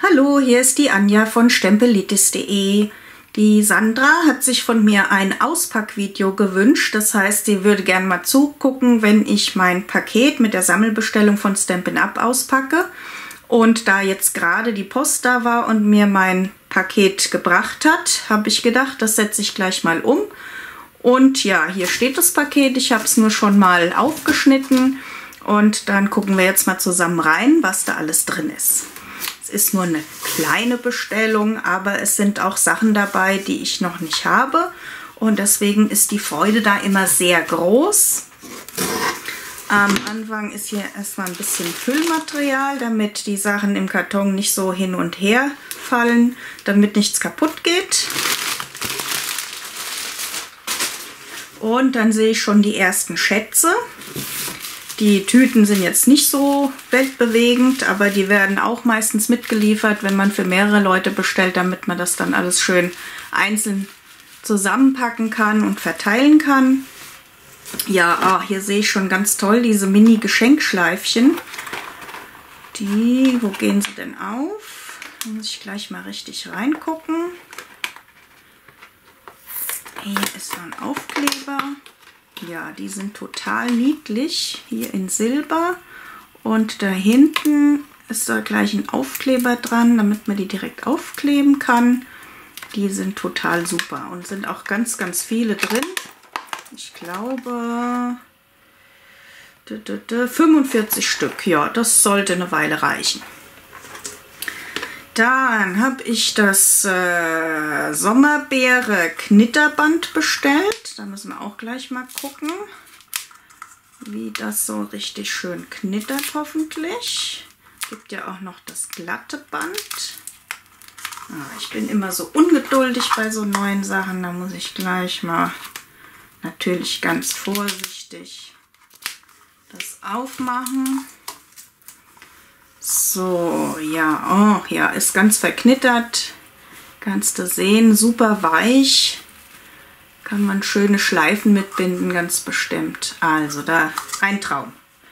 Hallo, hier ist die Anja von Stempelitis.de. Die Sandra hat sich von mir ein Auspackvideo gewünscht. Das heißt, sie würde gerne mal zugucken, wenn ich mein Paket mit der Sammelbestellung von Stampin' Up! Auspacke. Und da jetzt gerade die Post da war und mir mein Paket gebracht hat, habe ich gedacht, das setze ich gleich mal um. Und ja, hier steht das Paket. Ich habe es nur schon mal aufgeschnitten. Und dann gucken wir jetzt mal zusammen rein, was da alles drin ist. Es ist nur eine kleine Bestellung, aber es sind auch Sachen dabei, die ich noch nicht habe. Und deswegen ist die Freude da immer sehr groß. Am Anfang ist hier erstmal ein bisschen Füllmaterial, damit die Sachen im Karton nicht so hin und her fallen, damit nichts kaputt geht. Und dann sehe ich schon die ersten Schätze. Die Tüten sind jetzt nicht so weltbewegend, aber die werden auch meistens mitgeliefert, wenn man für mehrere Leute bestellt, damit man das dann alles schön einzeln zusammenpacken kann und verteilen kann. Ja, hier sehe ich schon ganz toll diese Mini-Geschenkschleifchen. Wo gehen sie denn auf? Da muss ich gleich mal richtig reingucken. Hier ist so ein Aufkleber. Ja, die sind total niedlich, hier in Silber, und da hinten ist da gleich ein Aufkleber dran, damit man die direkt aufkleben kann. Die sind total super und sind auch ganz, ganz viele drin. Ich glaube 45 Stück, ja, das sollte eine Weile reichen. Dann habe ich das Sommerbeere Knitterband bestellt. Da müssen wir auch gleich mal gucken, wie das so richtig schön knittert hoffentlich. Gibt ja auch noch das glatte Band. Ich bin immer so ungeduldig bei so neuen Sachen. Da muss ich gleich mal natürlich ganz vorsichtig das aufmachen. So, ja, oh ja, ist ganz verknittert. Kannst du sehen, super weich. Kann man schöne Schleifen mitbinden, ganz bestimmt. Also da reintrauen.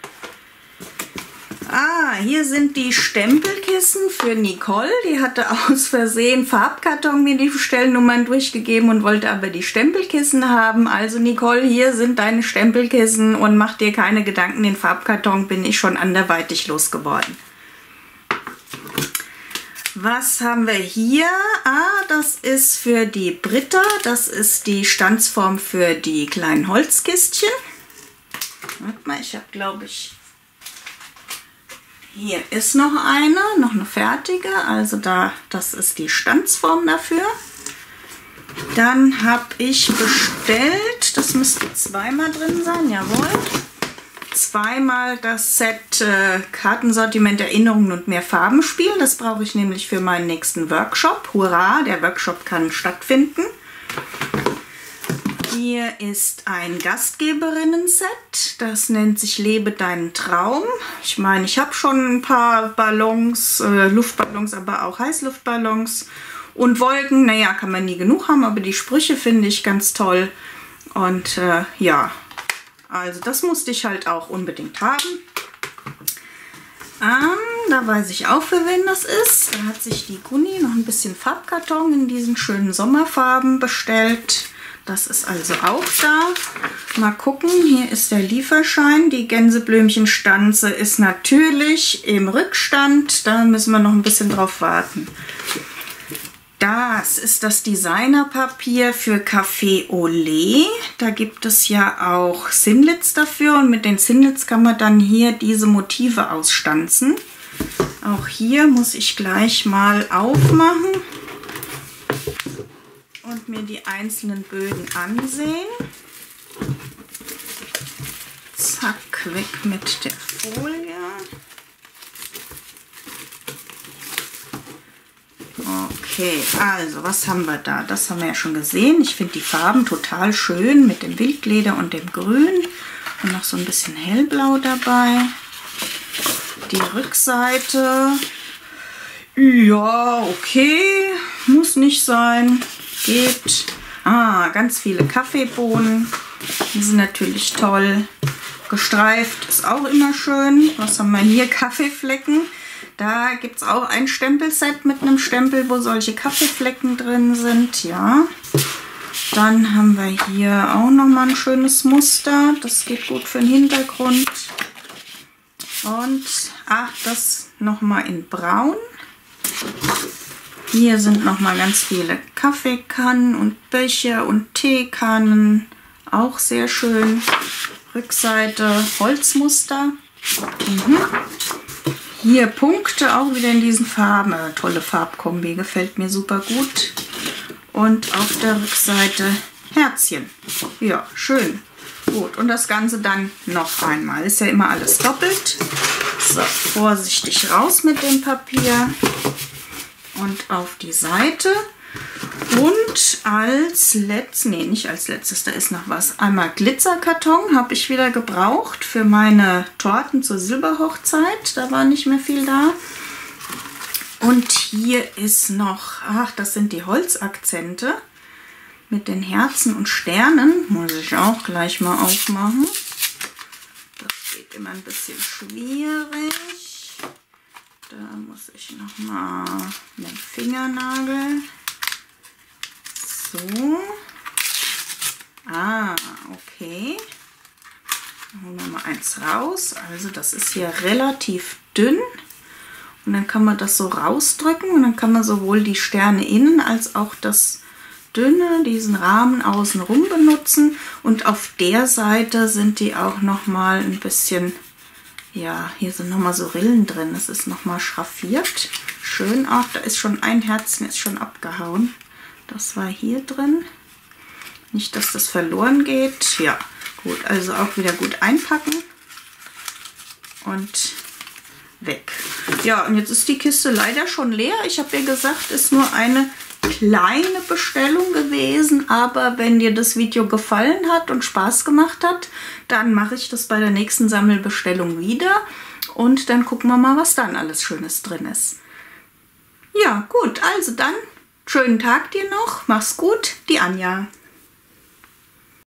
Hier sind die Stempelkissen für Nicole. Die hatte aus Versehen Farbkarton mir die Bestellnummern durchgegeben und wollte aber die Stempelkissen haben. Also Nicole, hier sind deine Stempelkissen und mach dir keine Gedanken, den Farbkarton bin ich schon anderweitig losgeworden. Was haben wir hier? Das ist für die Britta. Das ist die Stanzform für die kleinen Holzkistchen. Warte mal, ich habe, glaube ich, hier ist noch eine fertige. Also das ist die Stanzform dafür. Dann habe ich bestellt, das müsste zweimal drin sein, jawohl. Zweimal das Set Kartensortiment Erinnerungen und mehr Farbenspiel. Das brauche ich nämlich für meinen nächsten Workshop. Hurra, der Workshop kann stattfinden. Hier ist ein Gastgeberinnen-Set. Das nennt sich Lebe deinen Traum. Ich meine, ich habe schon ein paar Ballons, Luftballons, aber auch Heißluftballons und Wolken. Naja, kann man nie genug haben, aber die Sprüche finde ich ganz toll. Und ja, also das musste ich halt auch unbedingt haben. Da weiß ich auch, für wen das ist. Da hat sich die Guni noch ein bisschen Farbkarton in diesen schönen Sommerfarben bestellt. Das ist also auch da. Mal gucken, hier ist der Lieferschein. Die Gänseblümchenstanze ist natürlich im Rückstand. Da müssen wir noch ein bisschen drauf warten. Das ist das Designerpapier für Café Olé. Da gibt es ja auch Sinlits dafür und mit den Sinlits kann man dann hier diese Motive ausstanzen. Auch hier muss ich gleich mal aufmachen und mir die einzelnen Bögen ansehen. Zack, weg mit der Folie. Okay, also was haben wir da? Das haben wir ja schon gesehen. Ich finde die Farben total schön mit dem Wildleder und dem Grün. Und noch so ein bisschen hellblau dabei. Die Rückseite. Ja, okay. Muss nicht sein. Geht. Ganz viele Kaffeebohnen. Die sind natürlich toll. Gestreift ist auch immer schön. Was haben wir hier? Kaffeeflecken. Da gibt es auch ein Stempelset mit einem Stempel, wo solche Kaffeeflecken drin sind. Ja. Dann haben wir hier auch nochmal ein schönes Muster. Das geht gut für den Hintergrund. Und das nochmal in Braun. Hier sind nochmal ganz viele Kaffeekannen und Becher und Teekannen. Auch sehr schön. Rückseite Holzmuster. Hier Punkte auch wieder in diesen Farben. Tolle Farbkombi, gefällt mir super gut. Und auf der Rückseite Herzchen. Ja, schön. Gut, und das Ganze dann noch einmal. Ist ja immer alles doppelt. So, vorsichtig raus mit dem Papier. Und auf die Seite. Und als letztes, nee, nicht als letztes, da ist noch was. Einmal Glitzerkarton habe ich wieder gebraucht für meine Torten zur Silberhochzeit. Da war nicht mehr viel da. Und hier ist noch, das sind die Holzakzente mit den Herzen und Sternen. Muss ich auch gleich mal aufmachen. Das geht immer ein bisschen schwierig. Da muss ich noch mal mit dem Fingernagel. So. Okay. Dann holen wir mal eins raus. Also das ist hier relativ dünn. Und dann kann man das so rausdrücken und dann kann man sowohl die Sterne innen als auch das dünne, diesen Rahmen außenrum benutzen. Und auf der Seite sind die auch noch mal ein bisschen, ja, hier sind noch mal so Rillen drin. Das ist noch mal schraffiert. Schön auch, da ist schon ein Herzchen, ist schon abgehauen. Das war hier drin. Nicht, dass das verloren geht. Ja, gut, also auch wieder gut einpacken. Und weg. Ja, und jetzt ist die Kiste leider schon leer. Ich habe ja gesagt, ist nur eine kleine Bestellung gewesen, aber wenn dir das Video gefallen hat und Spaß gemacht hat, dann mache ich das bei der nächsten Sammelbestellung wieder und dann gucken wir mal, was dann alles Schönes drin ist. Ja, gut, also dann schönen Tag dir noch. Mach's gut, die Anja.